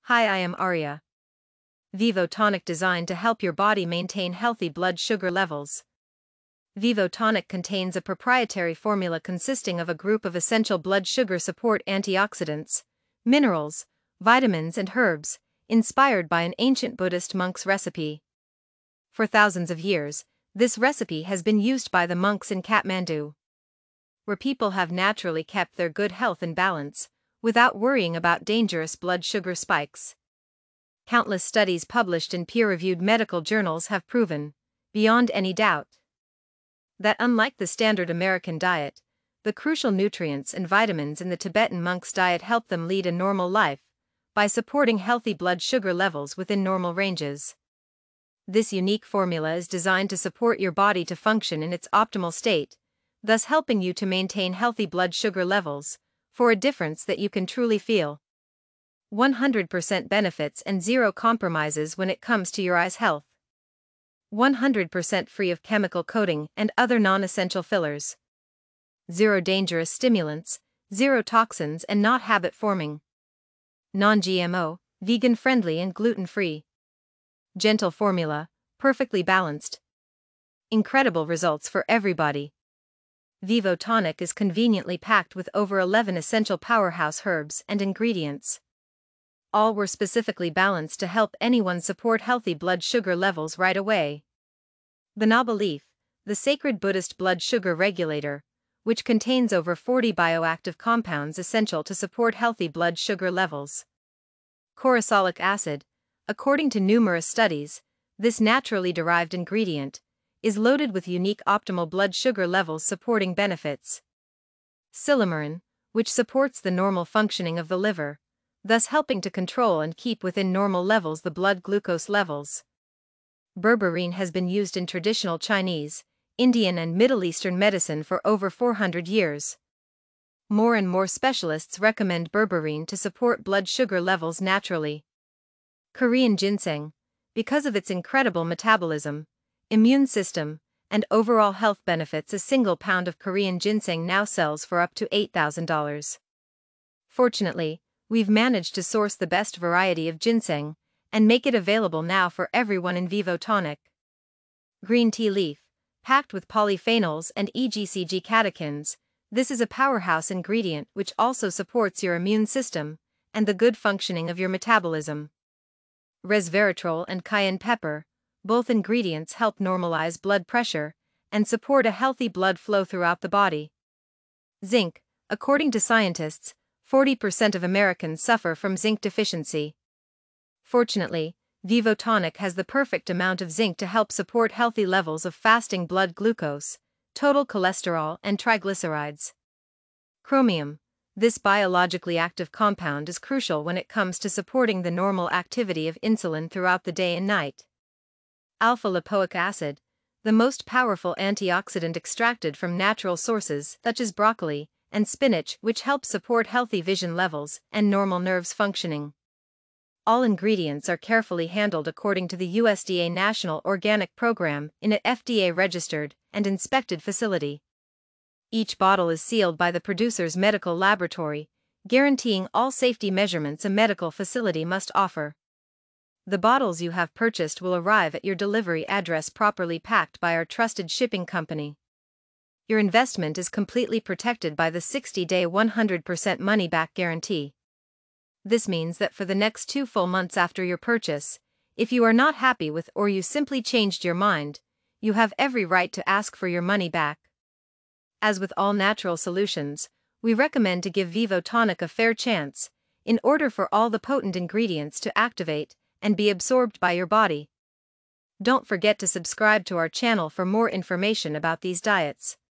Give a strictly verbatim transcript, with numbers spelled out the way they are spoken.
Hi, I am Arya. Vivo Tonic designed to help your body maintain healthy blood sugar levels. Vivo Tonic contains a proprietary formula consisting of a group of essential blood sugar support antioxidants, minerals, vitamins and herbs, inspired by an ancient Buddhist monk's recipe. For thousands of years, this recipe has been used by the monks in Kathmandu, where people have naturally kept their good health in balance, without worrying about dangerous blood sugar spikes. Countless studies published in peer-reviewed medical journals have proven, beyond any doubt, that unlike the standard American diet, the crucial nutrients and vitamins in the Tibetan monk's diet help them lead a normal life, by supporting healthy blood sugar levels within normal ranges. This unique formula is designed to support your body to function in its optimal state, thus helping you to maintain healthy blood sugar levels, for a difference that you can truly feel. one hundred percent benefits and zero compromises when it comes to your eye's health. one hundred percent free of chemical coating and other non-essential fillers. Zero dangerous stimulants, zero toxins and not habit-forming. Non-G M O, vegan-friendly and gluten-free. Gentle formula, perfectly balanced. Incredible results for everybody. Vivo Tonic is conveniently packed with over eleven essential powerhouse herbs and ingredients. All were specifically balanced to help anyone support healthy blood sugar levels right away. Banaba leaf, the sacred Buddhist blood sugar regulator, which contains over forty bioactive compounds essential to support healthy blood sugar levels. Corosolic acid, according to numerous studies, this naturally derived ingredient is loaded with unique optimal blood sugar levels supporting benefits. Silymarin, which supports the normal functioning of the liver, thus helping to control and keep within normal levels the blood glucose levels. Berberine has been used in traditional Chinese, Indian and Middle Eastern medicine for over four hundred years. More and more specialists recommend berberine to support blood sugar levels naturally. Korean ginseng, because of its incredible metabolism, immune system, and overall health benefits, a single pound of Korean ginseng now sells for up to eight thousand dollars. Fortunately, we've managed to source the best variety of ginseng, and make it available now for everyone in Vivo Tonic. Green tea leaf, packed with polyphenols and E G C G catechins, this is a powerhouse ingredient which also supports your immune system, and the good functioning of your metabolism. Resveratrol and cayenne pepper, both ingredients help normalize blood pressure, and support a healthy blood flow throughout the body. Zinc, according to scientists, forty percent of Americans suffer from zinc deficiency. Fortunately, Vivo Tonic has the perfect amount of zinc to help support healthy levels of fasting blood glucose, total cholesterol and triglycerides. Chromium, this biologically active compound is crucial when it comes to supporting the normal activity of insulin throughout the day and night. Alpha-lipoic acid, the most powerful antioxidant extracted from natural sources such as broccoli and spinach, which helps support healthy vision levels and normal nerves functioning. All ingredients are carefully handled according to the U S D A National Organic Program in an F D A-registered and inspected facility. Each bottle is sealed by the producer's medical laboratory, guaranteeing all safety measurements a medical facility must offer. The bottles you have purchased will arrive at your delivery address properly packed by our trusted shipping company. Your investment is completely protected by the sixty-day one hundred percent money-back guarantee. This means that for the next two full months after your purchase, if you are not happy with or you simply changed your mind, you have every right to ask for your money back. As with all natural solutions, we recommend to give Vivo Tonic a fair chance, in order for all the potent ingredients to activate and be absorbed by your body. Don't forget to subscribe to our channel for more information about these diets.